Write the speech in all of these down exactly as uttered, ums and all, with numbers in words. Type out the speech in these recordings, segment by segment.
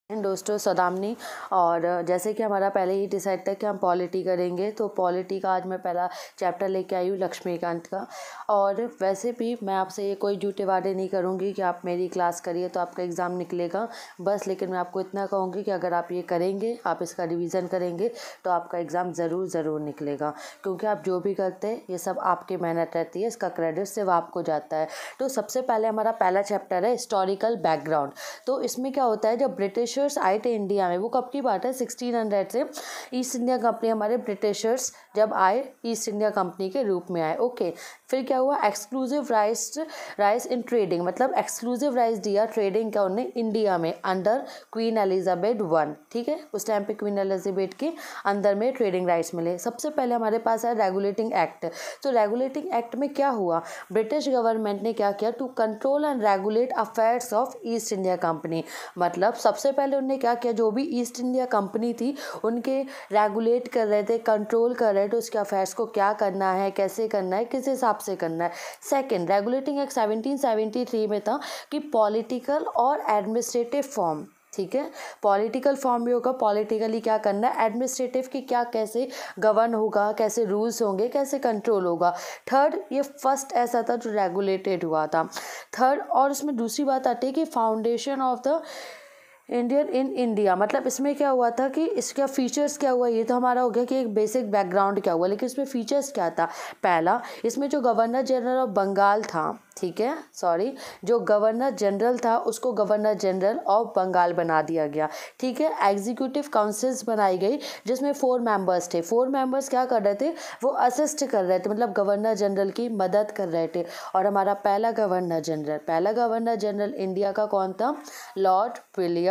दोस्तों सदामनी। और जैसे कि हमारा पहले ही डिसाइड था कि हम पॉलिटी करेंगे, तो पॉलिटी का आज मैं पहला चैप्टर लेके आई हूँ लक्ष्मीकांत का। और वैसे भी मैं आपसे ये कोई झूठे वादे नहीं करूँगी कि आप मेरी क्लास करिए तो आपका एग्ज़ाम निकलेगा बस, लेकिन मैं आपको इतना कहूँगी कि अगर आप ये करेंगे, आप इसका रिवीजन करेंगे तो आपका एग्ज़ाम ज़रूर ज़रूर निकलेगा, क्योंकि आप जो भी करते हैं ये सब आपकी मेहनत रहती है, इसका क्रेडिट सिर्फ आपको जाता है। तो सबसे पहले हमारा पहला चैप्टर है हिस्टोरिकल बैकग्राउंड। तो इसमें क्या होता है, जब ब्रिटिश आए थे इंडिया में, वो कब की बात है, सिक्सटीन हंड्रेड से। ईस्ट इंडिया कंपनी, हमारे ब्रिटिशर्स जब आए ईस्ट इंडिया कंपनी के रूप में आए। ओके, फिर क्या हुआ, exclusive rights rights in trading, मतलब एक्सक्लूसिव राइट्स दिया ट्रेडिंग का उन्हें इंडिया में अंडर क्वीन एलिजाबेथ वन। ठीक है, उस टाइम पे क्वीन एलिजाबेथ के अंदर में ट्रेडिंग राइट्स मिले। सबसे पहले हमारे पास है रेगुलेटिंग एक्ट। तो रेगुलेटिंग एक्ट में क्या हुआ, ब्रिटिश गवर्नमेंट ने क्या किया, to control and regulate affairs of East India company. मतलब सबसे पहले उन्होंने क्या किया, जो भी ईस्ट इंडिया कंपनी थी उनके रेगुलेट कर रहे थे, कंट्रोल कर रहे थे, उसके अफेयर्स को क्या करना है, कैसे करना है, किस हिसाब से करना है। Second, regulating act seventeen seventy three में था कि पॉलिटिकल और एडमिनिस्ट्रेटिव फॉर्म, ठीक है, पॉलिटिकल फॉर्म भी होगा, पॉलिटिकली क्या करना है, एडमिनिस्ट्रेटिव की क्या कैसे गवर्न होगा, कैसे रूल्स होंगे, कैसे कंट्रोल होगा। थर्ड, ये फर्स्ट ऐसा था जो रेगुलेटेड हुआ था। थर्ड, और इसमें दूसरी बात आती है कि foundation of the Indian in India, मतलब इसमें क्या हुआ था कि इसका फीचर्स क्या हुआ, ये तो हमारा हो गया कि एक बेसिक बैकग्राउंड क्या हुआ, लेकिन इसमें फीचर्स क्या था। पहला, इसमें जो गवर्नर जनरल ऑफ बंगाल था, ठीक है, सॉरी, जो गवर्नर जनरल था उसको गवर्नर जनरल ऑफ बंगाल बना दिया गया। ठीक है, एग्जीक्यूटिव काउंसिल्स बनाई गई जिसमें फोर मेंबर्स थे। फोर मेंबर्स क्या कर रहे थे, वो असिस्ट कर रहे थे, मतलब गवर्नर जनरल की मदद कर रहे थे। और हमारा पहला गवर्नर जनरल पहला गवर्नर जनरल इंडिया का कौन था, Lord William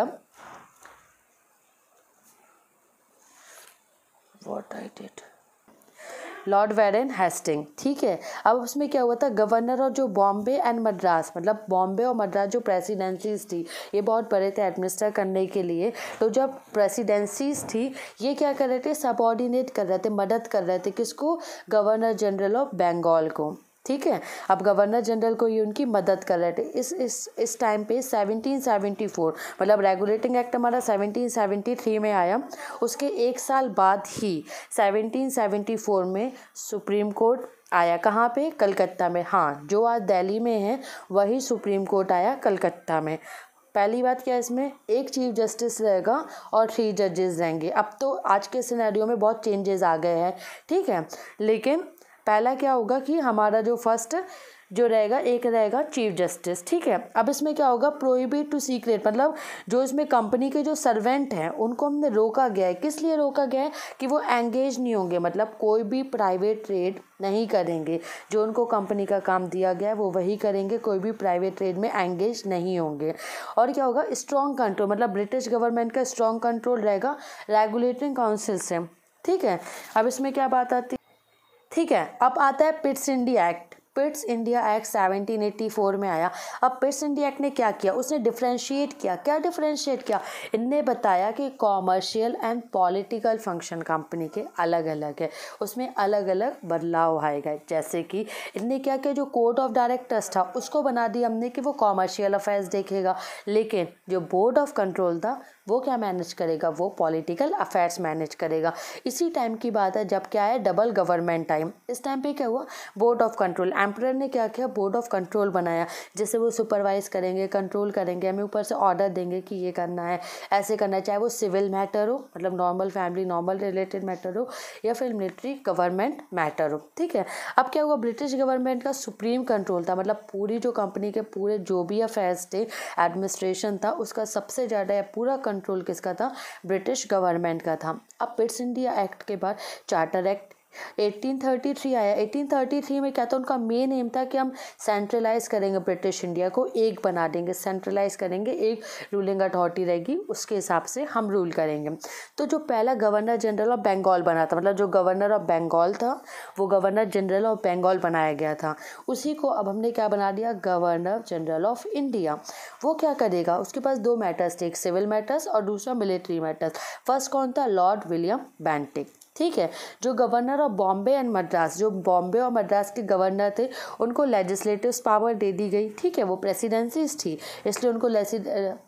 What I did. Lord Warren Hasting. ठीक है, अब उसमें क्या हुआ था, गवर्नर और जो बॉम्बे एंड मद्रास, मतलब बॉम्बे और मद्रास जो प्रेसिडेंसीज थी, ये बहुत बड़े थे एडमिनिस्टर करने के लिए। तो जब प्रेसिडेंसीज थी ये क्या कर रहे थे, सबऑर्डिनेट कर रहे थे, मदद कर रहे थे, किसको, गवर्नर जनरल ऑफ बंगाल को। ठीक है, अब गवर्नर जनरल को ये उनकी मदद कर रहे थे। इस इस इस टाइम पे सेवनटीन सेवेंटी फोर, मतलब रेगुलेटिंग एक्ट हमारा सेवनटीन सेवेंटी थ्री में आया, उसके एक साल बाद ही सेवनटीन सेवेंटी फोर में सुप्रीम कोर्ट आया। कहाँ पे, कलकत्ता में। हाँ, जो आज दिल्ली में है वही सुप्रीम कोर्ट आया कलकत्ता में। पहली बात क्या है, इसमें एक चीफ जस्टिस रहेगा और थ्री जजेस रहेंगे। अब तो आज के सिनेरियो में बहुत चेंजेस आ गए हैं, ठीक है, लेकिन पहला क्या होगा कि हमारा जो फर्स्ट जो रहेगा, एक रहेगा चीफ जस्टिस। ठीक है, अब इसमें क्या होगा, प्रोहिबिट टू सीक्रेट, मतलब जो इसमें कंपनी के जो सर्वेंट हैं उनको हमने रोका गया है। किस लिए रोका गया है, कि वो एंगेज नहीं होंगे, मतलब कोई भी प्राइवेट ट्रेड नहीं करेंगे। जो उनको कंपनी का काम दिया गया है वो वही करेंगे, कोई भी प्राइवेट ट्रेड में एंगेज नहीं होंगे। और क्या होगा, स्ट्रॉन्ग कंट्रोल, मतलब ब्रिटिश गवर्नमेंट का स्ट्रॉन्ग कंट्रोल रहेगा रेगुलेटिंग काउंसिल से। ठीक है, अब इसमें क्या बात आती है, ठीक है, अब आता है Pitt's India act. Pitt's India act seventeen eighty four में आया। अब पिट्स इंडिया एक्ट ने क्या किया, उसने डिफरेंशिएट किया। क्या डिफरेंशिएट किया, इनने बताया कि commercial and political function company के अलग अलग है, उसमें अलग अलग बदलाव आए गए। जैसे कि इनने क्या किया, जो कोर्ट ऑफ डायरेक्टर्स था उसको बना दिया हमने कि वो कॉमर्शियल अफेयर्स देखेगा, लेकिन जो बोर्ड ऑफ कंट्रोल था वो क्या मैनेज करेगा, वो पॉलिटिकल अफेयर्स मैनेज करेगा। इसी टाइम की बात है जब क्या है, डबल गवर्नमेंट टाइम। इस टाइम पे क्या हुआ, बोर्ड ऑफ कंट्रोल, एम्परर ने क्या किया, बोर्ड ऑफ कंट्रोल बनाया, जिससे वो सुपरवाइज करेंगे, कंट्रोल करेंगे, हमें ऊपर से ऑर्डर देंगे कि ये करना है, ऐसे करना है, चाहे वो सिविल मैटर हो, मतलब normal family normal related matter हो, या फिर मिलिट्री गवर्नमेंट मैटर हो। ठीक है, अब क्या हुआ, ब्रिटिश गवर्नमेंट का सुप्रीम कंट्रोल था, मतलब पूरी जो कंपनी के पूरे जो भी अफेयर्स थे, एडमिनिस्ट्रेशन था, उसका सबसे ज़्यादा या पूरा कंट्रोल किसका था, ब्रिटिश गवर्नमेंट का था। अब पिट्स इंडिया एक्ट के बाद charter act eighteen thirty three आया। एटीन थर्टी थ्री में क्या था, उनका मेन एम था कि हम सेंट्रलाइज करेंगे, ब्रिटिश इंडिया को एक बना देंगे, सेंट्रलाइज करेंगे, एक रूलिंग अथॉरिटी रहेगी, उसके हिसाब से हम रूल करेंगे। तो जो पहला गवर्नर जनरल ऑफ बंगाल बना था, मतलब जो गवर्नर ऑफ बंगाल था वो गवर्नर जनरल ऑफ बंगाल बनाया गया था, उसी को अब हमने क्या बना दिया, गवर्नर जनरल ऑफ इंडिया। वो क्या करेगा, उसके पास दो मैटर्स थे, एक सिविल मैटर्स और दूसरा मिलिट्री मैटर्स। फर्स्ट कौन था, लॉर्ड विलियम बेंटिक। ठीक है, जो governor of Bombay and Madras, जो बॉम्बे और मद्रास के गवर्नर थे उनको लेजिस्लेटिव पावर दे दी गई। ठीक है, वो प्रेसिडेंसीज थी इसलिए उनको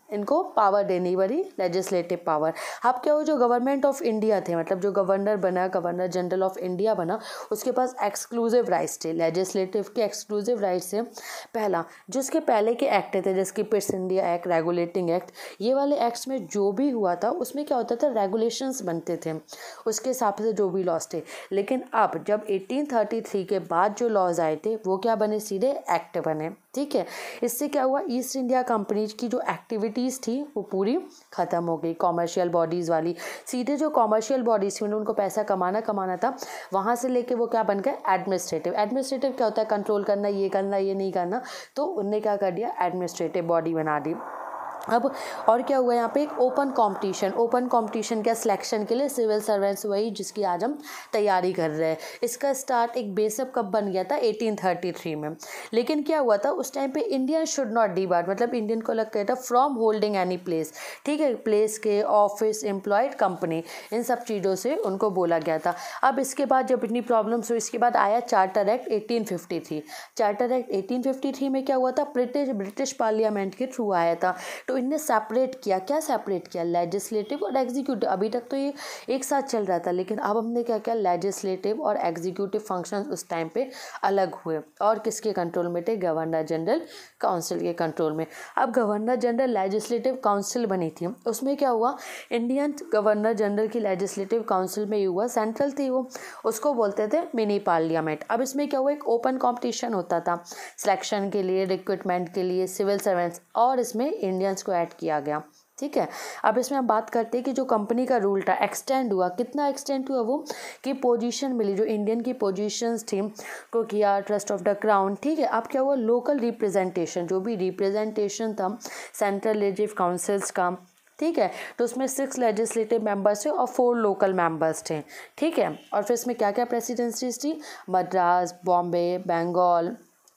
इनको पावर देनी पड़ी, लेजिस्लेटिव पावर। अब क्या हुआ, जो गवर्नमेंट ऑफ इंडिया थे, मतलब जो गवर्नर बना, गवर्नर जनरल ऑफ इंडिया बना, उसके पास एक्सक्लूसिव राइट्स थे, लेजिस्लेटिव के एक्सक्लूसिव राइट्स थे। पहला, जो उसके पहले के एक्ट थे जैसे कि Pitt's India act, regulating act, ये वाले एक्ट्स में जो भी हुआ था उसमें क्या होता था, रेगुलेशंस बनते थे, उसके हिसाब से जो भी लॉज थे। लेकिन अब जब एटीन थर्टी थ्री के बाद जो लॉज आए थे वो क्या बने, सीधे एक्ट बने। ठीक है, इससे क्या हुआ, ईस्ट इंडिया कंपनी की जो एक्टिविटीज़ थी वो पूरी ख़त्म हो गई, कॉमर्शियल बॉडीज़ वाली। सीधे जो कॉमर्शियल बॉडीज़ थी उनको पैसा कमाना कमाना था, वहाँ से लेके वो क्या बन गए, एडमिनिस्ट्रेटिव। एडमिनिस्ट्रेटिव क्या होता है, कंट्रोल करना, ये करना ये नहीं करना, तो उनने क्या कर दिया, एडमिनिस्ट्रेटिव बॉडी बना दी। अब और क्या हुआ यहाँ पे, एक ओपन कंपटीशन। ओपन कंपटीशन क्या, सिलेक्शन के लिए सिविल सर्वेंट्स, वही जिसकी आज हम तैयारी कर रहे हैं। इसका स्टार्ट एक बेसअप कब बन गया था, एटीन थर्टी थ्री में। लेकिन क्या हुआ था उस टाइम पे, इंडियन शुड नॉट डिबार्ट, मतलब इंडियन को लग गया था फ्रॉम होल्डिंग एनी प्लेस। ठीक है, प्लेस के, ऑफिस, एम्प्लॉयड, कंपनी, इन सब चीज़ों से उनको बोला गया था। अब इसके बाद जब इतनी प्रॉब्लम्स हुई, इसके बाद आया charter act eighteen fifty three. Charter act eighteen fifty three में क्या हुआ था, ब्रिटिश ब्रिटिश पार्लियामेंट के थ्रू आया था। तो इनने सेपरेट किया, क्या सेपरेट किया, लेजिस्लेटिव और एग्जीक्यूटिव। अभी तक तो ये एक साथ चल रहा था, लेकिन अब हमने क्या किया, लेजिस्लेटिव और एग्जीक्यूटिव फंक्शंस उस टाइम पे अलग हुए, और किसके कंट्रोल में थे, गवर्नर जनरल काउंसिल के कंट्रोल में। अब गवर्नर जनरल लेजिस्लेटिव काउंसिल बनी थी, उसमें क्या हुआ, इंडियन गवर्नर जनरल की लेजिस्लेटिव काउंसिल में ये हुआ, सेंट्रल थी वो, उसको बोलते थे मिनी पार्लियामेंट। अब इसमें क्या हुआ, एक ओपन कॉम्पिटिशन होता था सिलेक्शन के लिए, रिक्रूटमेंट के लिए, सिविल सर्वेंट्स, और इसमें इंडियंस को ऐड किया गया। ठीक है, अब इसमें हम बात करते हैं कि जो कंपनी का रूल था एक्सटेंड हुआ, कितना एक्सटेंड हुआ, वो कि पोजीशन मिली, जो इंडियन की पोजीशंस थी को किया, ट्रस्ट ऑफ द क्राउन। ठीक है, अब क्या हुआ, लोकल रिप्रेजेंटेशन, जो भी रिप्रेजेंटेशन था सेंट्रल लेजिस्लेटिव काउंसिल्स का, ठीक है, तो उसमें सिक्स लेजिस्लेटिव मेंबर्स थे और फोर लोकल मेंबर्स थे। ठीक है, और फिर इसमें क्या क्या प्रेसिडेंसीज थी, मद्रास, बॉम्बे, बंगाल।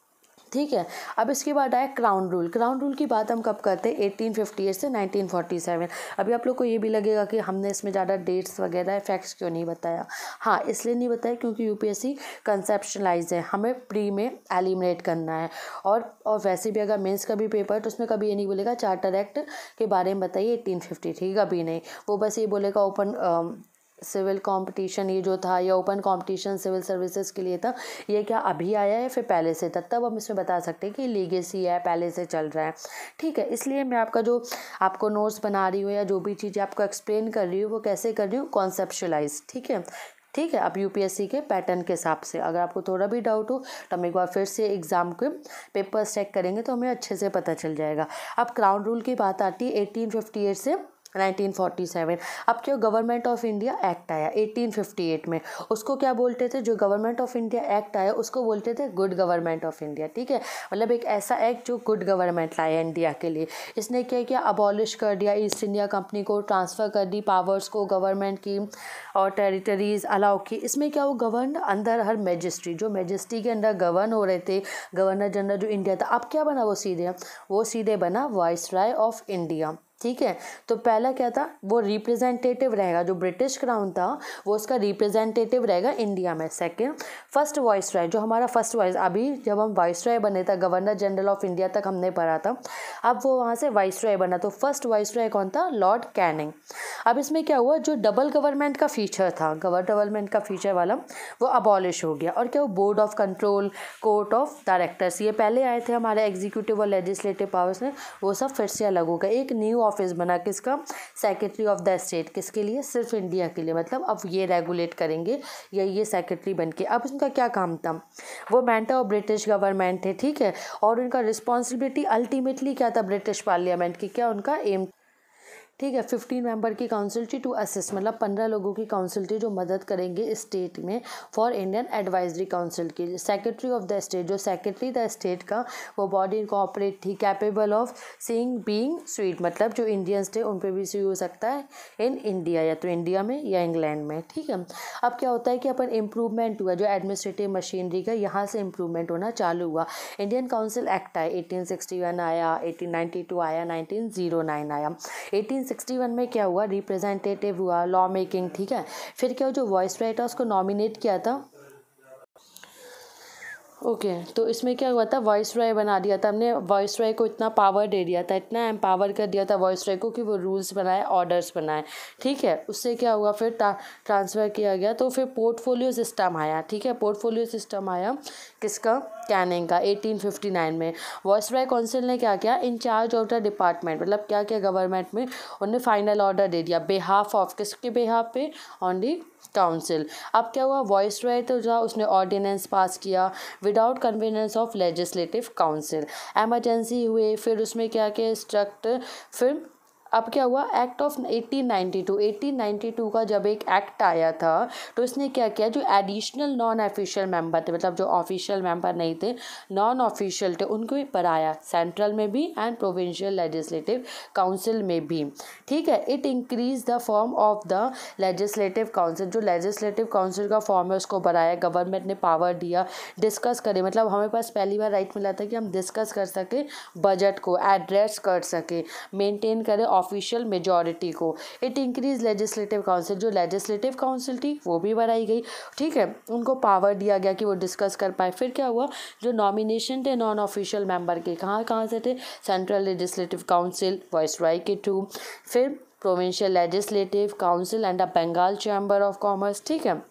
ठीक है, अब इसके बाद आया क्राउन रूल। क्राउन रूल की बात हम कब करते हैं, एटीन फिफ्टी एट से नाइनटीन फोर्टी सेवन। अभी आप लोग को ये भी लगेगा कि हमने इसमें ज़्यादा डेट्स वगैरह फैक्ट्स क्यों नहीं बताया। हाँ, इसलिए नहीं बताया क्योंकि यूपीएससी कंसेप्शनलाइज है, हमें प्री में एलिमिनेट करना है। और और वैसे भी अगर मेंस का भी पेपर है तो उसमें कभी ये नहीं बोलेगा चार्टर एक्ट के बारे में बताइए एटीन फिफ्टी थ्री, कभी नहीं। वो बस ये बोलेगा ओपन सिविल कंपटीशन ये जो था, या ओपन कंपटीशन सिविल सर्विसेज के लिए था, ये क्या अभी आया है फिर पहले से था, तब हम इसमें बता सकते हैं कि लीगेसी है, पहले से चल रहा है। ठीक है, इसलिए मैं आपका जो आपको नोट्स बना रही हूँ या जो भी चीज़ें आपको एक्सप्लेन कर रही हूँ वो कैसे कर रही हूँ, कॉन्सेप्शुलाइज। ठीक है, ठीक है, अब यूपीएससी के पैटर्न के हिसाब से। अगर आपको थोड़ा भी डाउट हो तो हम एक बार फिर से एग्जाम के पेपर्स चेक करेंगे तो हमें अच्छे से पता चल जाएगा। अब क्राउन रूल की बात आती है एटीन फिफ्टी एट से नाइनटीन फोर्टी सेवन। अब क्या गवर्नमेंट ऑफ इंडिया एक्ट आया एटीन फिफ्टी एट में, उसको क्या बोलते थे, जो गवर्नमेंट ऑफ इंडिया एक्ट आया उसको बोलते थे गुड गवर्नमेंट ऑफ इंडिया। ठीक है, मतलब एक ऐसा एक्ट जो गुड गवर्नमेंट लाया इंडिया के लिए। इसने क्या किया, अबॉलिश कर दिया ईस्ट इंडिया कंपनी को, ट्रांसफ़र कर दी पावर्स को गवर्नमेंट की, और टेरिटरीज अलाउ की। इसमें क्या वो गवर्न अंदर हर मैजिस्ट्री, जो मैजिस्ट्री के अंदर गवर्न हो रहे थे, गवर्नर जनरल जो इंडिया था, अब क्या बना, वो सीधे वो सीधे बना वाइसराय ऑफ इंडिया। ठीक है, तो पहला क्या था, वो रिप्रेजेंटेटिव रहेगा, जो ब्रिटिश क्राउन था वो उसका रिप्रेजेंटेटिव रहेगा इंडिया में। सेकंड, फर्स्ट वाइसराय, जो हमारा फर्स्ट वाइस, अभी जब हम वाइसराय बने था, गवर्नर जनरल ऑफ इंडिया तक हमने पढ़ा था, अब वो वहाँ से वाइसराय बना, तो फर्स्ट वाइसराय कौन था, लॉर्ड कैनिंग। अब इसमें क्या हुआ, जो डबल गवर्नमेंट का फीचर था, गवर्नमेंट का फीचर वाला, वो अबॉलिश हो गया। और क्या, वो board of control, court of directors, ये पहले आए थे हमारे एग्जीक्यूटिव और लेजिस्लेटिव पावर्स में, वो सब फिर से अलग हो गए। एक न्यू ऑफिस बना, किसका, सेक्रेटरी ऑफ द स्टेट, किसके लिए, सिर्फ इंडिया के लिए, मतलब अब ये रेगुलेट करेंगे या ये सेक्रेटरी बन के। अब उनका क्या काम था, वो मेंटर ऑफ ब्रिटिश गवर्नमेंट थे। ठीक है, और उनका रिस्पॉन्सिबिलिटी अल्टीमेटली क्या था, ब्रिटिश पार्लियामेंट की, क्या उनका एम। ठीक है, फिफ्टीन मेंबर की काउंसिल थी टू असिस्ट, मतलब पंद्रह लोगों की काउंसिल थी जो मदद करेंगे स्टेट में फॉर इंडियन एडवाइजरी काउंसिल की। सेक्रेटरी ऑफ द स्टेट, जो सेक्रेटरी द स्टेट का वो बॉडी कोऑपरेट थी, capable of seeing being sweet, मतलब जो इंडियंस थे उन पे भी सी हो सकता है इन इंडिया, या तो इंडिया में या इंग्लैंड में। ठीक है, अब क्या होता है कि अपन इम्प्रूवमेंट हुआ, जो एडमिनिस्ट्रेटिव मशीनरी का यहाँ से इम्प्रूवमेंट होना चालू हुआ। इंडियन काउंसिल एक्ट आया, एटीन सिक्सटी वन आया, एटीन नाइन्टी टू आया, नाइनटीन ओ नाइन आया। एटीन सिक्सटी वन में क्या हुआ, रिप्रेजेंटेटिव हुआ, लॉ मेकिंग। ठीक है, फिर क्या, जो वॉइस राइट था उसको नॉमिनेट किया था ओके okay, तो इसमें क्या हुआ था, वॉइस रॉय बना दिया था हमने, वॉइस रॉय को इतना पावर दे दिया था, इतना एम्पावर कर दिया था वॉइस रॉय को कि वो रूल्स बनाए, ऑर्डर्स बनाए, ठीक है। उससे क्या हुआ, फिर ट्रांसफ़र किया गया, तो फिर पोर्टफोलियो सिस्टम आया, ठीक है। पोर्टफोलियो सिस्टम आया किसका, कैनिंग का, एटीन फिफ्टी नाइन में। वॉइस रॉय काउंसिल ने क्या किया, in charge of the department, मतलब क्या किया गवर्नमेंट में, उन्होंने फाइनल ऑर्डर दे दिया बेहाफ ऑफ, किसके बेहाफ पे, ऑन दी काउंसिल। अब क्या हुआ, वॉइस रॉय तो जो उसने ऑर्डिनेंस पास किया without convenience of legislative council, emergency हुए, फिर उसमें क्या किया, स्ट्रक्ट, फिर अब क्या हुआ, act of eighteen ninety two, eighteen ninety two का जब एक एक्ट आया था तो इसने क्या किया, जो एडिशनल नॉन ऑफिशियल मेंबर थे, मतलब जो ऑफिशियल मेंबर नहीं थे, नॉन ऑफिशियल थे, उनको भी बढ़ाया, सेंट्रल में भी एंड प्रोविंशियल लेजिस्लेटिव काउंसिल में भी, ठीक है। It increase the form of the legislative council, जो लेजिस्लेटिव काउंसिल का फॉर्म है उसको बढ़ाया, गवर्नमेंट ने पावर दिया, डिस्कस करें, मतलब हमें पास पहली बार राइट मिला था कि हम डिस्कस कर सके बजट को, एड्रेस कर सके, मेंटेन करें ऑफिशियल मेजॉरिटी को। इट इंक्रीज लेजिस्लेटिव काउंसिल, जो लेजिस्लेटिव काउंसिल थी वो भी बढ़ाई गई, ठीक है, उनको पावर दिया गया कि वो डिस्कस कर पाए। फिर क्या हुआ, जो नॉमिनेशन थे नॉन ऑफिशियल मेंबर के, कहाँ कहाँ से थे, सेंट्रल लेजिस्लेटिव काउंसिल वाइसरॉय के थ्रू, फिर provincial legislative council and the Bengal chamber of commerce, ठीक है।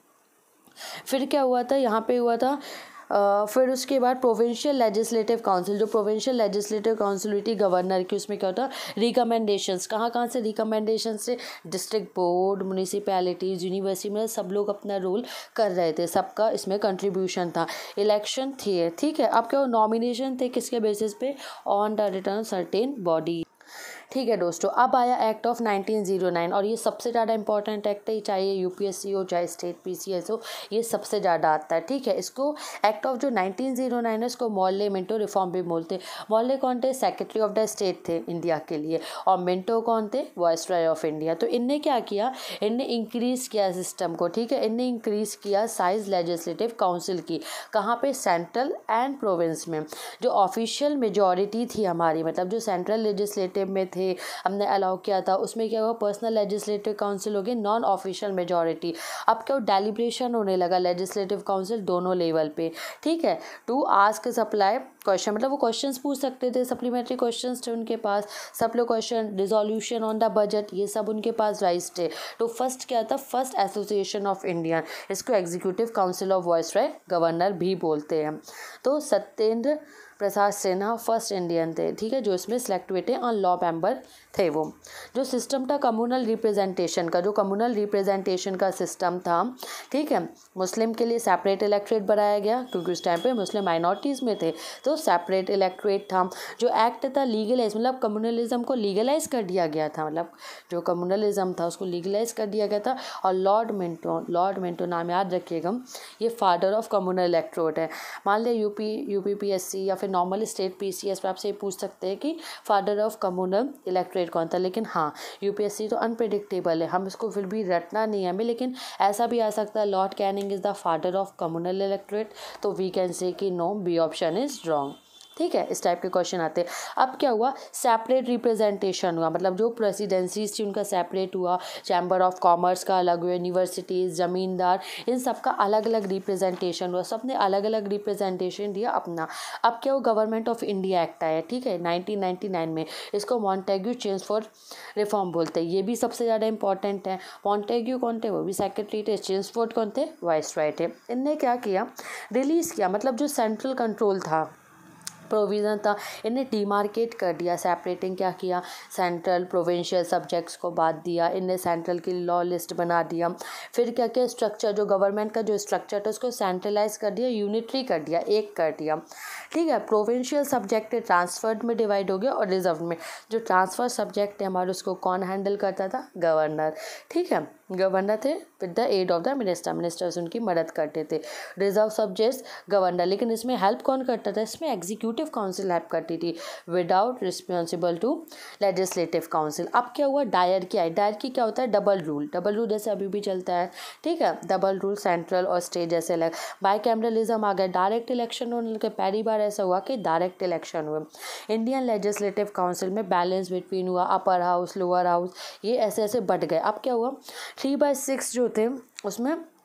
फिर क्या हुआ था, यहाँ पे हुआ था Uh, फिर उसके बाद प्रोविंशियल लेजिस्लेटिव काउंसिल, जो प्रोविंशियल लेजिस्लेटिव काउंसिल हुई थी गवर्नर की, उसमें क्या होता, रिकमेंडेशंस, कहाँ कहाँ से रिकमेंडेशंस से, डिस्ट्रिक्ट बोर्ड, म्यूनिसिपैलिटीज़, यूनिवर्सिटी में सब लोग अपना रोल कर रहे थे, सबका इसमें कंट्रीब्यूशन था। इलेक्शन थी, ठीक है। अब क्या नॉमिनेशन थे किसके बेसिस पे, on the return certain body, ठीक है दोस्तों। अब आया act of nineteen zero nine, और ये सबसे ज़्यादा इंपॉर्टेंट एक्ट है, चाहे यूपीएससी हो चाहे स्टेट पीसीएस हो, ये सबसे ज़्यादा आता है, ठीक है। इसको एक्ट ऑफ जो नाइनटीन ज़ीरो नाइन है इसको मॉर्ले मिंटो रिफॉर्म भी बोलते हैं। मॉर्ले कौन थे, सेक्रेटरी ऑफ द स्टेट थे इंडिया के लिए, और मिंटो कौन थे, वाइसरॉय ऑफ इंडिया। तो इनने क्या किया, इनने इंक्रीज किया सिस्टम को, ठीक है, इनने इंक्रीज किया साइज लेजिस्लेटिव काउंसिल की, कहाँ पे, सेंट्रल एंड प्रोविंस में। जो ऑफिशियल मेजॉरिटी थी हमारी, मतलब जो सेंट्रल लेजिस्लेटिव में थे हमने अलाउ किया था, उसमें क्या हुआ, पर्सनल लेजिस्लेटिव काउंसिल हो गई, नॉन ऑफिशियल मेजॉरिटी। अब क्या डेलिब्रेशन होने लगा लेजिस्लेटिव काउंसिल दोनों लेवल पे, ठीक है, टू आस्क सप्लाई क्वेश्चन, मतलब वो क्वेश्चंस पूछ सकते थे, सप्लीमेंट्री क्वेश्चंस थे उनके पास, सप्लो question, resolution on the budget, ये सब उनके पास राइट्स थे। तो फर्स्ट क्या था, फर्स्ट एसोसिएशन ऑफ इंडियन, इसको executive council of viceroy governor भी बोलते हैं। तो सत्येंद्र प्रसाद सिन्हा फर्स्ट इंडियन थे, ठीक है, जो इसमें सिलेक्ट हुए थे, और लॉ मेंबर थे वो। जो सिस्टम था कम्युनल रिप्रेजेंटेशन का, जो कम्युनल रिप्रेजेंटेशन का सिस्टम था, ठीक है, मुस्लिम के लिए सेपरेट इलेक्ट्रेट बनाया गया, क्योंकि उस टाइम पे मुस्लिम माइनॉरिटीज़ में थे, तो सेपरेट इलेक्ट्रेट था। जो एक्ट था लीगलाइज, मतलब कम्युनलिज्म को लीगलाइज कर दिया गया था, मतलब जो कम्युनलिज्म था उसको लीगलाइज कर दिया गया था। और लॉर्ड मिंटो, लॉर्ड मिंटो नाम याद रखिएगा, ये फादर ऑफ कम्युनल इलेक्ट्रेट है। मान लिया यूपी यूपीपीएससी या फिर नॉर्मल स्टेट पीसीएस पे आपसे ये पूछ सकते हैं कि फादर ऑफ कम्युनल इलेक्ट्रेट कौन था, लेकिन हाँ यूपीएससी तो अनप्रेडिक्टेबल है, हम इसको फिर भी रटना नहीं है हमें, लेकिन ऐसा भी आ सकता है Lord Canning is the father of communal electorate, तो वी कैन से कि no, B option is wrong, ठीक है। इस टाइप के क्वेश्चन आते हैं। अब क्या हुआ, सेपरेट रिप्रेजेंटेशन हुआ, मतलब जो प्रेसिडेंसीज थी उनका सेपरेट हुआ, चैम्बर ऑफ कॉमर्स का अलग हुआ, यूनिवर्सिटीज़, ज़मींदार, इन सब का अलग अलग रिप्रेजेंटेशन हुआ, सब ने अलग अलग रिप्रेजेंटेशन दिया अपना। अब क्या हुआ, गवर्नमेंट ऑफ इंडिया एक्ट आया, ठीक है, नाइनटीन नाइन्टी नाइन में, इसको मॉन्टेग्यू चेम्सफोर्ड रिफॉर्म बोलते हैं, ये भी सबसे ज़्यादा इंपॉर्टेंट है। मॉन्टेग्यू कौन थे, वो भी सेक्रेटरी थे, चेम्सफोर्ड कौन थे, वाइसरॉय थे। इनने क्या किया, रिलीज़ किया, मतलब जो सेंट्रल कंट्रोल था, प्रोविज़न था, इन्हें डिमार्केट कर दिया, सेपरेटिंग क्या किया, सेंट्रल प्रोविंशियल सब्जेक्ट्स को बात दिया, इन्हें सेंट्रल की लॉ लिस्ट बना दिया। फिर क्या किया, स्ट्रक्चर, जो गवर्नमेंट का जो स्ट्रक्चर था उसको सेंट्रलाइज कर दिया, यूनिटरी कर दिया, एक कर दिया, ठीक है। प्रोविंशियल सब्जेक्ट ट्रांसफर्ड में डिवाइड हो गया, और रिजर्व में, जो ट्रांसफर सब्जेक्ट है हमारे उसको कौन हैंडल करता था, गवर्नर, ठीक है, गवर्नर थे with the aid of the minister, ministers उनकी मदद करते थे। रिजर्व सब्जेक्ट्स गवर्नर, लेकिन इसमें हेल्प कौन करता था, इसमें एग्जीक्यूटिव काउंसिल हेल्प करती थी, without responsible to legislative council. अब क्या हुआ, डायर की आई, डायर की क्या होता है, डबल रूल, डबल रूल जैसे अभी भी चलता है, ठीक है, डबल रूल सेंट्रल और स्टेट जैसे अलग। बाइकैमरलिज्म आ गया, डायरेक्ट इलेक्शन होने लगे, पहली बार ऐसा हुआ कि डायरेक्ट इलेक्शन हुए। इंडियन लेजिस्लेटिव काउंसिल में बैलेंस बिटवीन हुआ, अपर हाउस लोअर हाउस, ये ऐसे ऐसे बढ़ गए। अब क्या हुआ, थ्री बाई सिक्स जो थे उसमें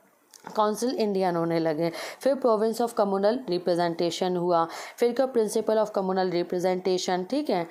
काउंसिल इंडियन होने लगे। फिर प्रोविंस ऑफ कम्युनल रिप्रेजेंटेशन हुआ, फिर का प्रिंसिपल ऑफ कम्युनल रिप्रेजेंटेशन, ठीक है।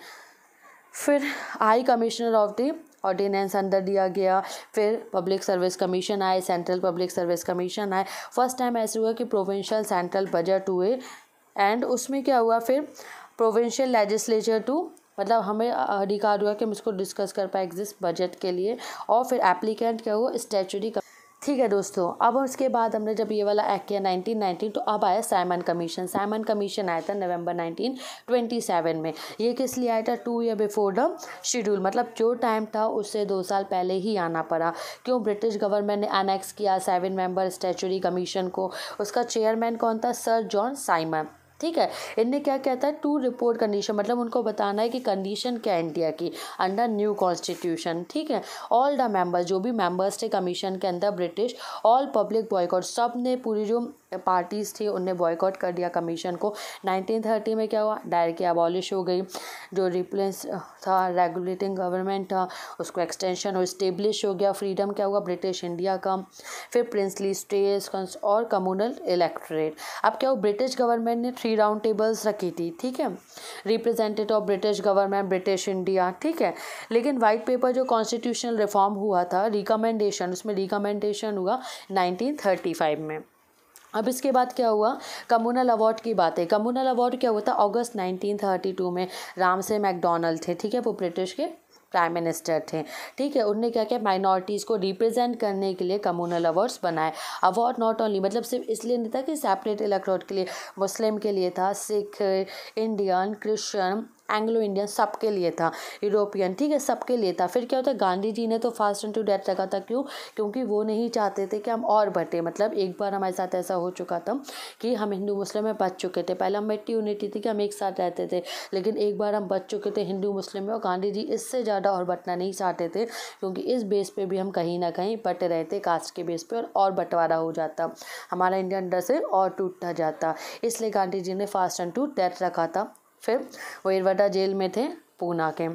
फिर high commissioner of the ordinance अंदर दिया गया। फिर पब्लिक सर्विस कमीशन आए, सेंट्रल पब्लिक सर्विस कमीशन आए। फर्स्ट टाइम ऐसे हुआ कि प्रोविंशियल सेंट्रल बजट हुए, एंड उसमें क्या हुआ, फिर प्रोविंशियल लेजिस्लेचर टू, मतलब हमें अधिकार हुआ कि हम इसको डिस्कस कर पाए एग्जिस्ट बजट के लिए। और फिर एप्लीकेंट क्या हुआ, स्टैट्यूटरी। ठीक है दोस्तों, अब उसके बाद हमने जब ये वाला एक्ट किया नाइनटीन नाइनटी, तो अब आया साइमन कमीशन। साइमन कमीशन आया था नवंबर नाइनटीन ट्वेंटी सेवन में। ये किस लिए आया था, two year before the schedule, मतलब जो टाइम था उससे दो साल पहले ही आना पड़ा। क्यों, ब्रिटिश गवर्नमेंट ने एनेक्स किया सेवन मेंबर स्टैट्यूटरी कमीशन को। उसका चेयरमैन कौन था, सर जॉन साइमन। ठीक है, इनने क्या कहता है, टू रिपोर्ट कंडीशन, मतलब उनको बताना है कि कंडीशन क्या है इंडिया की अंडर न्यू कॉन्स्टिट्यूशन। ठीक है, ऑल द मेंबर्स, जो भी मेंबर्स थे कमीशन के अंदर ब्रिटिश, ऑल पब्लिक बॉयकॉट, सब ने, पूरी जो पार्टीज थी उनने बॉयकॉट कर दिया कमीशन को। नाइनटीन थर्टी में क्या हुआ, डायरेक्टली अबॉलिश हो गई। जो रिप्लेस था रेगुलेटिंग गवर्नमेंट था उसको एक्सटेंशन और स्टेब्लिश हो गया। फ्रीडम क्या हुआ ब्रिटिश इंडिया का। फिर प्रिंसली स्टेट्स और कम्युनल इलेक्टोरेट। अब क्या हुआ, ब्रिटिश गवर्नमेंट ने थ्री राउंड टेबल्स रखी थी, ठीक है, representative of British government, British India, ठीक है। लेकिन वाइट पेपर जो कॉन्स्टिट्यूशनल रिफॉर्म हुआ था, रिकमेंडेशन, उसमें रिकमेंडेशन हुआ नाइनटीन थर्टी फाइव में। अब इसके बाद क्या हुआ, कम्युनल अवार्ड की बात है। कम्युनल अवार्ड क्या हुआ था, अगस्त नाइनटीन थर्टी टू में रामसे मैकडोनल्ड थे, ठीक है, वो ब्रिटिश के प्राइम मिनिस्टर थे। ठीक है, उनने क्या किया, माइनॉरिटीज़ को रिप्रेजेंट करने के लिए कम्युनल अवार्ड्स बनाए। अवार्ड नॉट ओनली, मतलब सिर्फ इसलिए नहीं था कि सेपरेट इलेक्टोरेट के लिए, मुस्लिम के लिए था, Sikh, Indian, Christian, Anglo Indian, सबके लिए था, यूरोपियन, ठीक है, सबके लिए था। फिर क्या होता है, गांधी जी ने तो फास्ट एंड टू डेथ रखा था। क्यों, क्योंकि वो नहीं चाहते थे कि हम और बटे, मतलब एक बार हमारे साथ ऐसा हो चुका था कि हम हिंदू मुस्लिम में बच चुके थे। पहले हम मिट्टी यूनिटी थी कि हम एक साथ रहते थे, लेकिन एक बार हम बच चुके थे हिंदू मुस्लिम में, और गांधी जी इससे ज़्यादा और बटना नहीं चाहते थे, क्योंकि इस बेस पे भी हम कहीं ना कहीं बटे रहते, कास्ट के बेस पे, और, और बंटवारा हो जाता, हमारा इंडिया अंदर से और टूटता जाता। इसलिए गांधी जी ने फास्ट एंड टू डेथ रखा था। फिर वो इरवडा जेल में थे, पूना के,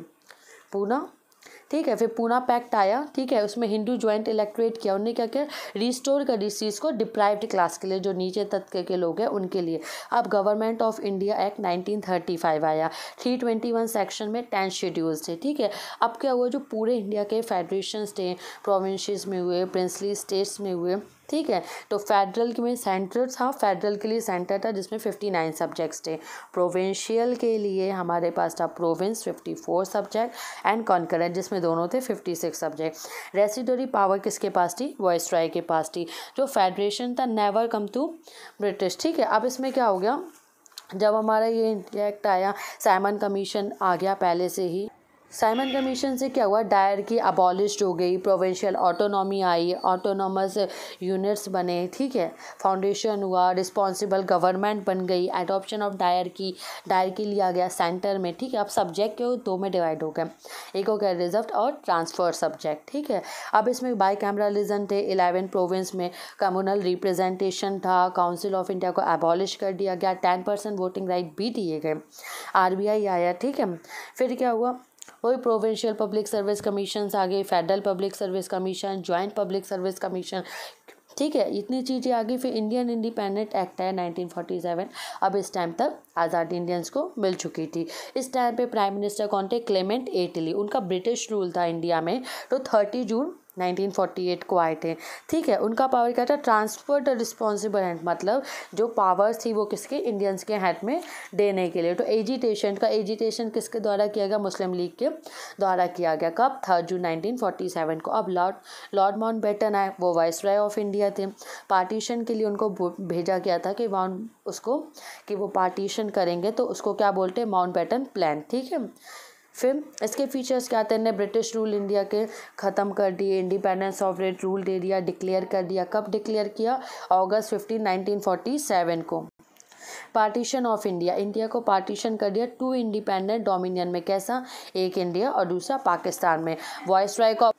पूना, ठीक है। फिर पूना पैक्ट आया, ठीक है, उसमें हिंदू ज्वाइंट इलेक्टोरेट किया। उन्होंने क्या किया, रिस्टोर कर दी चीज़ को डिप्राइव्ड क्लास के लिए, जो नीचे तबके के लोग हैं उनके लिए। अब government of India act nineteen thirty five आया, थ्री ट्वेंटी वन सेक्शन में टेन शेड्यूल्स थे, ठीक है। अब क्या हुआ, जो पूरे इंडिया के फेडरेशंस थे, प्रोविंसेस में हुए, प्रिंसली स्टेट्स में हुए, ठीक है, तो फेडरल में सेंटर था, फेडरल के लिए सेंटर था जिसमें फिफ्टी नाइन सब्जेक्ट्स थे। प्रोविंशियल के लिए हमारे पास था province fifty four subject and concurrent जिसमें दोनों थे fifty six subject. Residuary power किसके पास थी, वाइसरॉय के पास थी। जो फेडरेशन था नेवर कम टू ब्रिटिश, ठीक है। अब इसमें क्या हो गया, जब हमारा ये एक्ट आया, साइमन कमीशन आ गया पहले से ही। साइमन कमीशन से क्या हुआ, डायर की अबॉलिश्ड हो गई, प्रोविंशियल ऑटोनॉमी आई, ऑटोनॉमस यूनिट्स बने, ठीक है, फाउंडेशन हुआ, रिस्पॉन्सिबल गवर्नमेंट बन गई, adoption of dyarchy, dyarchy लिया गया सेंटर में, ठीक है। अब सब्जेक्ट के दो में डिवाइड हो गए, एक हो गया रिजर्व और ट्रांसफर सब्जेक्ट, ठीक है। अब इसमें बाई कैमरलिज्म थे, इलेवन प्रोविंस में कम्युनल रिप्रेजेंटेशन था, काउंसिल ऑफ इंडिया को अबॉलिश कर दिया गया, टेन परसेंट वोटिंग राइट भी दिए गए, आर बी आई आया, ठीक है। फिर क्या हुआ, वही प्रोविंशियल पब्लिक सर्विस कमीशन आ गए, federal public service commission, joint public service commission, ठीक है, इतनी चीज़ें आ गई। फिर इंडियन इंडिपेंडेंट एक्ट है नाइनटीन फोर्टी सेवन। अब इस टाइम तक आज़ादी इंडियंस को मिल चुकी थी। इस टाइम पे प्राइम मिनिस्टर कौन थे, क्लेमेंट एटली, उनका ब्रिटिश रूल था इंडिया में, तो thirty June nineteen forty eight को आए थे, ठीक है। उनका पावर क्या था, ट्रांसफर द रिस्पॉन्सिबल हैंड, मतलब जो पावर्स थी वो किसके, इंडियंस के हाथ में देने के लिए। तो एजिटेशन का एजिटेशन किसके द्वारा किया गया, मुस्लिम लीग के द्वारा किया गया। कब, third June nineteen forty seven को। अब लॉर्ड लॉर्ड माउंटबेटन आए, वो वाइसरॉय ऑफ इंडिया थे। पार्टीशन के लिए उनको भेजा गया था कि वहाँ उसको कि वो पार्टीशन करेंगे, तो उसको क्या बोलते हैं, माउंटबेटन प्लान, ठीक है। फिर इसके फीचर्स क्या आते हैं, ब्रिटिश रूल इंडिया के ख़त्म कर दिए, इंडिपेंडेंस सॉवरेन रूल दे दिया, डिक्लेयर कर दिया। कब डिक्लेयर किया, August fifteen nineteen forty seven को। पार्टीशन ऑफ इंडिया, इंडिया को पार्टीशन कर दिया टू इंडिपेंडेंट डोमिनियन में, कैसा, एक इंडिया और दूसरा पाकिस्तान में। वाइसरॉय को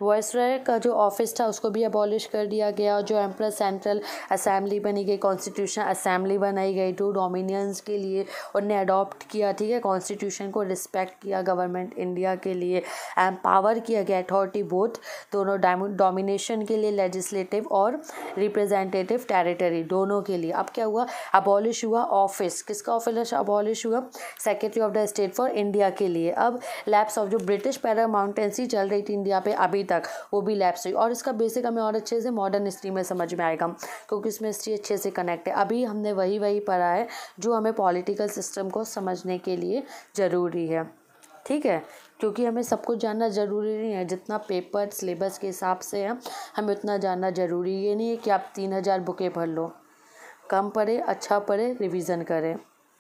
वॉइसरॉय का जो ऑफिस था उसको भी अबॉलिश कर दिया गया, और जो एम्परर सेंट्रल असेंबली बनी गई, कॉन्स्टिट्यूशन असेंबली बनाई गई टू डोमिनियंस के लिए, उनने अडॉप्ट किया, ठीक है, कॉन्स्टिट्यूशन को रिस्पेक्ट किया गवर्नमेंट इंडिया के लिए, एम्पावर किया गया अथॉरिटी बोथ दोनों डोमिनेशन के लिए, लेजिस्लेटिव और रिप्रेजेंटेटिव टेरिटरी दोनों के लिए। अब क्या हुआ, अबॉलिश हुआ ऑफिस, किसका ऑफिस अबॉलिश हुआ, secretary of the state for India के लिए। अब लैप्स ऑफ जो ब्रिटिश पैरामाउंटेंसी चल रही थी इंडिया पे अभी तक, वो भी लैप्स हुई, और इसका बेसिक हमें और अच्छे से मॉडर्न हिस्ट्री में समझ में आएगा, क्योंकि इसमें हिस्ट्री अच्छे से कनेक्ट है। अभी हमने वही वही पढ़ा है जो हमें पॉलिटिकल सिस्टम को समझने के लिए ज़रूरी है, ठीक है, क्योंकि हमें सब कुछ जानना ज़रूरी नहीं है, जितना पेपर सिलेबस के हिसाब से है हमें उतना जानना ज़रूरी, ये नहीं है कि आप तीन हज़ार बुकें पढ़ लो, कम पढ़े, अच्छा पढ़े, रिवीजन करें,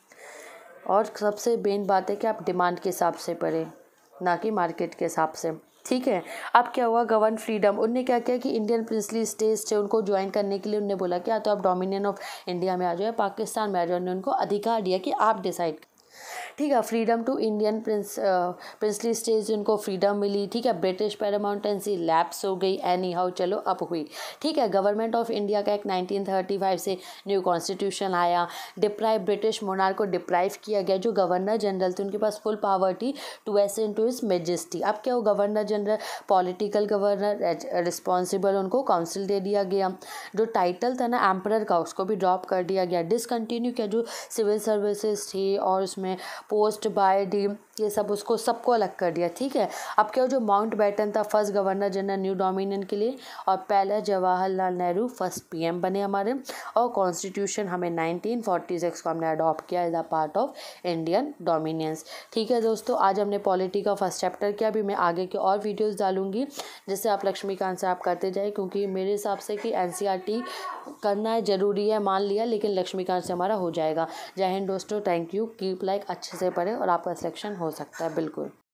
और सबसे मेन बात है कि आप डिमांड के हिसाब से पढ़ें, ना कि मार्केट के हिसाब से, ठीक है। अब क्या हुआ, गवर्न फ्रीडम, उनने क्या किया कि इंडियन प्रिंसली स्टेट्स थे उनको ज्वाइन करने के लिए उनने बोला कि या तो आप डोमिनियन ऑफ इंडिया में आ जाओ, पाकिस्तान में आ जाओ, उन्होंने उनको अधिकार दिया कि आप डिसाइड, ठीक है। Freedom to Indian prince princely states उनको फ्रीडम मिली, ठीक है। ब्रिटिश पैरामाउंटेंसी लैप्स हो गई, एनी हाउ चलो अब हुई, ठीक है। गवर्नमेंट ऑफ इंडिया का एक नाइनटीन थर्टी फाइव से न्यू कॉन्स्टिट्यूशन आया, डिप्राइव ब्रिटिश मोनार्क को डिप्राइव किया गया, जो गवर्नर जनरल थे उनके पास फुल पावर थी to ascend to his majesty. अब क्या हो, governor general political governor responsible, उनको काउंसिल दे दिया गया, जो टाइटल था ना एम्परर का उसको भी ड्रॉप कर दिया गया, डिसकंटिन्यू किया, जो सिविल सर्विसेज थी और उसमें पोस्ट बाय डी ये सब उसको सबको अलग कर दिया, ठीक है। अब क्या हो, जो माउंट बैटन था first governor general new dominion के लिए, और पहले जवाहरलाल नेहरू फर्स्ट पीएम बने हमारे, और कॉन्स्टिट्यूशन हमें नाइनटीन फोर्टी सिक्स को हमने अडॉप्ट किया as a part of Indian dominions, ठीक है दोस्तों। आज हमने पॉलिटी का फर्स्ट चैप्टर किया, अभी मैं आगे के और वीडियोज़ डालूंगी जिससे आप लक्ष्मीकांत से आप करते जाए, क्योंकि मेरे हिसाब से कि एनसीईआरटी करना है ज़रूरी है, मान लिया, लेकिन लक्ष्मीकांत से हमारा हो जाएगा। जय हिंद दोस्तों, थैंक यू, कीप लाइक, अच्छे से पढ़ें और आपका सिलेक्शन हो सकता है बिल्कुल।